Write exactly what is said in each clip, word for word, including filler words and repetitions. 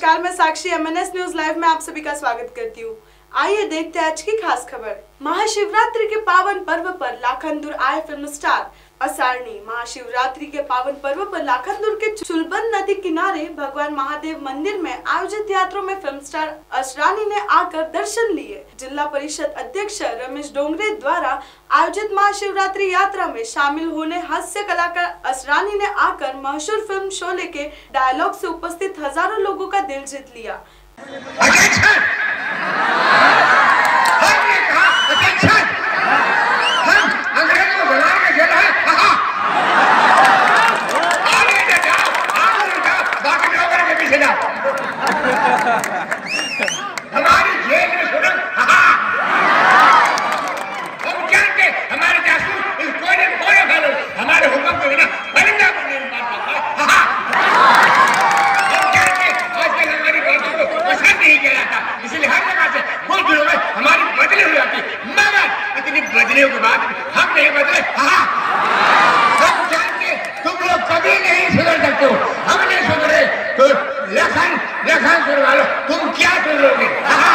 नमस्कार, मैं साक्षी MNS news live में आप सभी का स्वागत करती हूँ। आइए देखते हैं आज की खास खबर। महाशिवरात्रि के पावन पर्व पर लाखनदुर आए फिल्म स्टार असरानी। महाशिवरात्रि के पावन पर्व पर लाखनदुर के चुलबन नदी किनारे भगवान महादेव मंदिर में आयोजित यात्रा में फिल्म स्टार असरानी ने आकर दर्शन लिए। जिला परिषद अध्यक्ष रमेश डोंगरे द्वारा आयोजित महाशिवरात्रि यात्रा में शामिल होने हास्य कलाकार असरानी ने आकर मशहूर फिल्म शोले के डायलॉग से उपस्थित हजारों लोगों का दिल जीत लिया। हमारी जेल में सुरंग, हम जानते हमारे जासूस इस कोने कोने वालों हमारे हुक्म के बिना परिंदा को नहीं मार सकता। हम जानते आजकल हमारी बातों को पसंद नहीं किया जाता, इसलिए हर जगह से कुछ दिनों में हमारी बदली हो जाती, मगर इतनी बदलियों के बाद हम नहीं बदले। हम जानते तुम लोग कभी नहीं सुधर सकते हो, हम नहीं सुधरे तो लखन लखन सुन वालों तुम क्या सुन लोगे।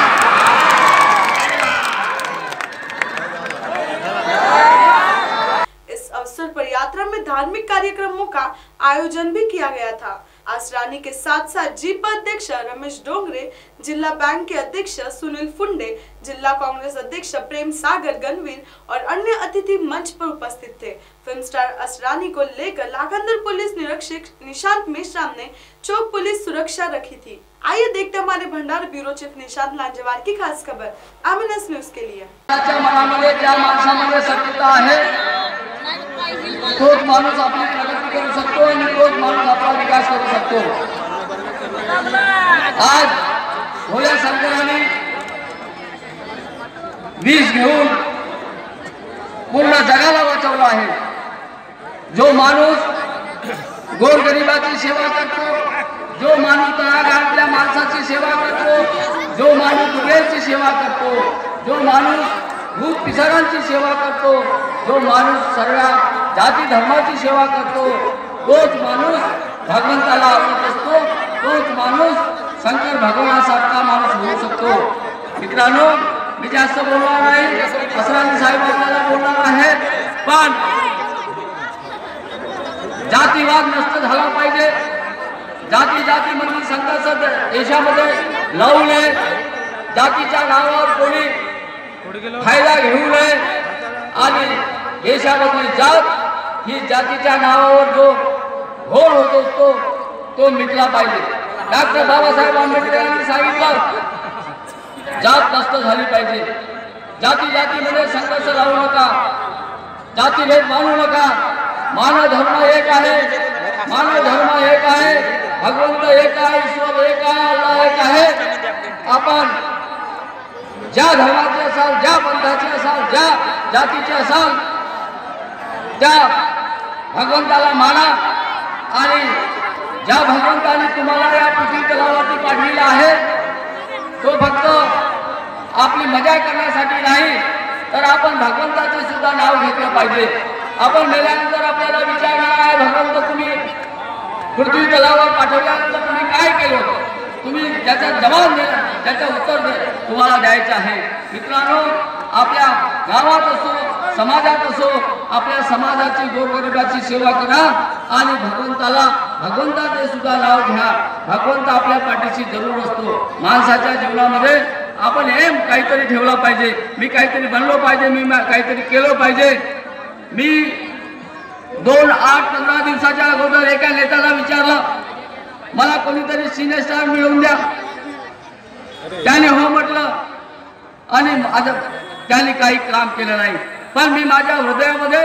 इस अवसर पर यात्रा में धार्मिक कार्यक्रमों का आयोजन भी किया गया था। असरानी के साथ साथ जीप अध्यक्ष रमेश डोंगरे, जिला बैंक के अध्यक्ष सुनील फुंडे, जिला कांग्रेस अध्यक्ष प्रेम सागर गणवीर और अन्य अतिथि मंच पर उपस्थित थे। फिल्म स्टार असरानी को लेकर लाखनदुर पुलिस निरीक्षक निशांत मेश्राम ने चौक पुलिस सुरक्षा रखी थी। आइए देखते हैं हमारे भंडार ब्यूरो चीफ निशांत लांजेवार की खास खबर एमएनएस न्यूज के लिए। तोच माणूस आपली प्रगती करू शकतो आणि तोच माणूस आपला विकास करू शकतो। आज भोल्या शंकराने विष घेऊन पूर्ण जगाला वाचवलं आहे। जो माणूस गोरगरिबाची सेवा करतो, जो माणूस तळागाळातल्या माणसाची सेवा करतो, जो माणूस दुबळ्याची सेवा करतो, जो माणूस भूत पिसारांची सेवा करतो, जो माणूस सर्व जाती धर्माची सेवा करतो, तोच माणूस भगवंताला आवडत असतो, तोच माणूस शंकर भगवानासारखा माणूस होऊ शकतो। मित्रांनो, मी जास्त बोलणार नाही, असरानी साहेब आपल्याला बोलणार आहे, पण जातीवाद नष्ट झाला पाहिजे। जाती जाती मधील संघर्ष देशामध्ये लावू नये, जातीच्या नावावर कोणी फायदा घेऊ नये आणि देशामधील जात ही जातीच्या नावावर जो घोळ होत असतो तो मिटला पाहिजे। डॉक्टर बाबासाहेब आंबेडकर यांनी सांगितलं जात नष्ट झाली पाहिजे, जाती जातीमध्ये संघर्ष लावू नका, जातीभेद मानू नका। मानव धर्म एक आहे, मानव धर्म एक आहे, भगवंत एक आहे, ईश्वर एक आहे, अल्लाह एक आहे। आपण ज्या धर्माचे असाल, ज्या पंथाचे असाल, ज्या जातीचे असाल, त्या भगवंताला माना आणि ज्या भगवंताने तुम्हाला या पृथ्वी तलावरती पाठविला आहे तो फक्त आपली मजा करण्यासाठी नाही, तर आपण भगवंताचे सुद्धा नाव घेतलं पाहिजे। आपण मेल्यानंतर आपल्याला विचारणार आहे, भगवंत तुम्ही पृथ्वी तलावर पाठवल्यानंतर तुम्ही काय केलं, तुम्ही ज्याचा जबाब दिला, त्याचं उत्तर तुम्हाला द्यायचं आहे। मित्रांनो, आपल्या गावात असो, समाजात असो, आपल्या समाजाची गोरगरिबाची सेवा करा आणि भगवंताला भगवंताचे सुद्धा नाव घ्या। भगवंत आपल्या पाठीशी जरूर असतो। माणसाच्या जीवनामध्ये आपण एम काहीतरी ठेवला पाहिजे, मी काहीतरी बनलो पाहिजे, मी काहीतरी केलं पाहिजे। मी दोन आठ पंधरा दिवसाच्या अगोदर एका नेत्याला विचारलं, मला कोणीतरी सिने स्टार मिळवून द्या, त्याने हो म्हटलं आणि माझं त्याने काही काम केलं नाही। पण मी माझ्या हृदयामध्ये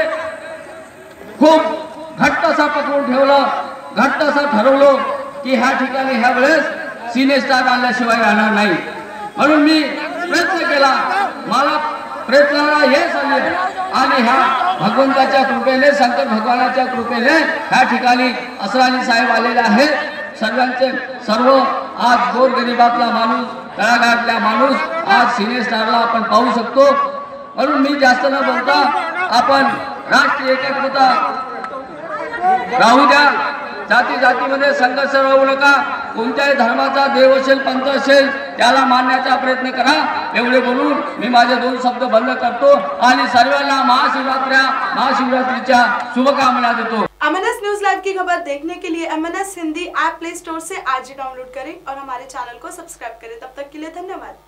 खूप घट्ट असा पकडून ठेवलं, घट्ट असं ठरवलं की ह्या ठिकाणी ह्या वेळेस सिने स्टार आल्याशिवाय राहणार नाही। म्हणून मी प्रयत्न केला, मला प्रयत्नाला यश आले आणि ह्या भगवंताच्या कृपेने, शंकर भगवानाच्या कृपेने ह्या ठिकाणी असरानी साहेब आलेले आहेत। सर्वांचे सर्व आज गोरगरिबातला माणूस, तळागाळातला माणूस आज सिने स्टारला आपण पाहू शकतो। म्हणून मी जास्त न बोलता आपण राष्ट्रीय एकात्मता राहू द्या, जाती जातीमध्ये संघर्ष राहू नका। कोणत्याही धर्माचा देव असेल पंथ असेल त्याला मानण्याचा प्रयत्न करा। एवढे बोलून मी माझे दोन शब्द बंद करतो आणि सर्वांना महाशिवरात्र्या महाशिवरात्रीच्या शुभकामना देतो। M N S news live की खबर देखने के लिए M N S Hindi app play store से आज ही डाउनलोड करें और हमारे चैनल को सब्सक्राइब करें। तब तक के लिए धन्यवाद।